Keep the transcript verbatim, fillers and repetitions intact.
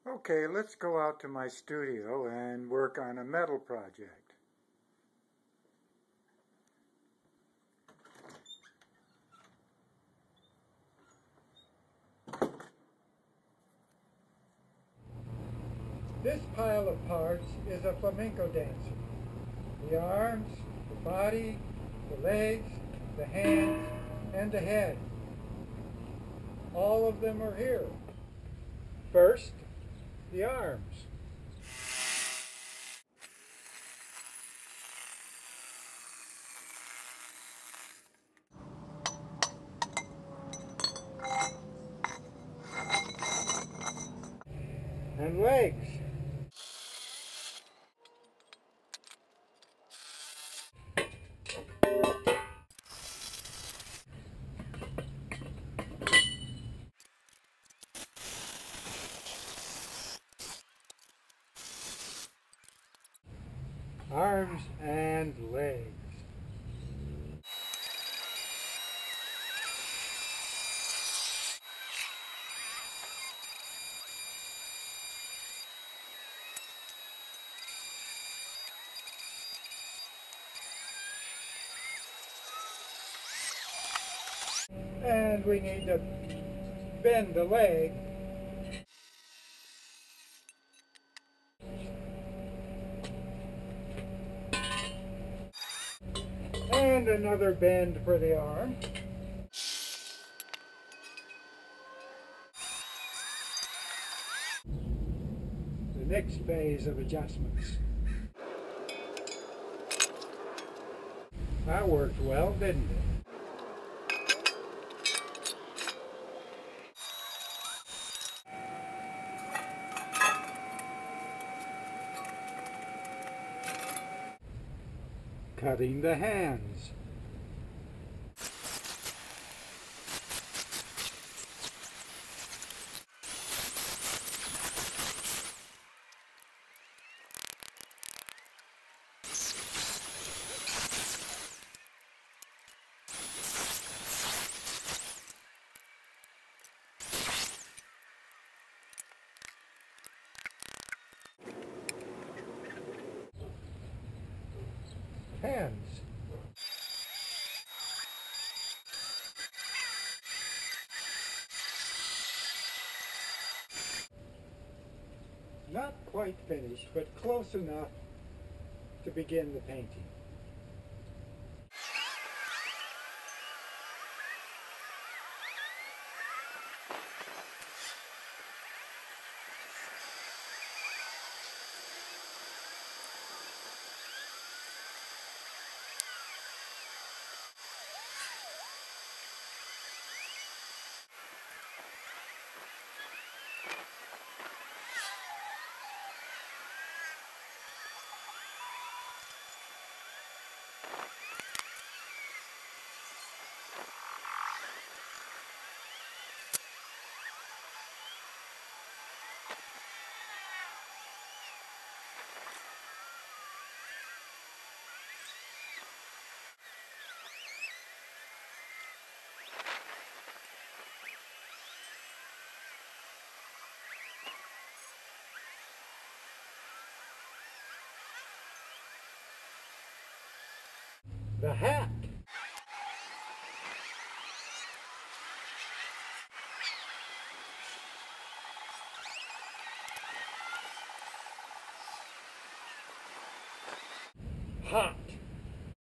Okay, let's go out to my studio and work on a metal project. This pile of parts is a flamenco dancer. The arms, the body, the legs, the hands, and the head. All of them are here. First, the arms. And legs. Arms and legs. And we need to bend the leg. And another bend for the arm. The next phase of adjustments. That worked well, didn't it? Cutting the hands. Hands. Not quite finished, but close enough to begin the painting. The hat. Hot.